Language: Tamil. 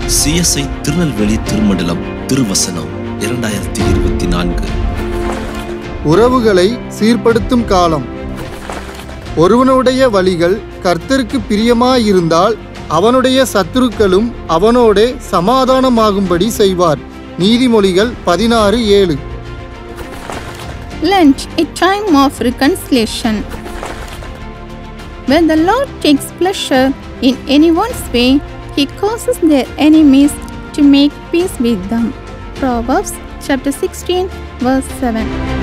CSI திருநெல்வேலி திருமண்டலம் திருவசனம் 2024. உறவுகளை சீர்படுத்தும் காலம். ஒருவனுடைய வழிகள் கர்த்தருக்கு பிரியமாயிருந்தால் அவனுடைய சத்துருக்களும் அவனோடே சமாதானமாகும்படி செய்வார். நீதிமொழிகள் 16:7. Lent, a time of reconciliation. When the Lord takes pleasure in anyone's way, He causes their enemies to make peace with them. Proverbs chapter 16, verse 7.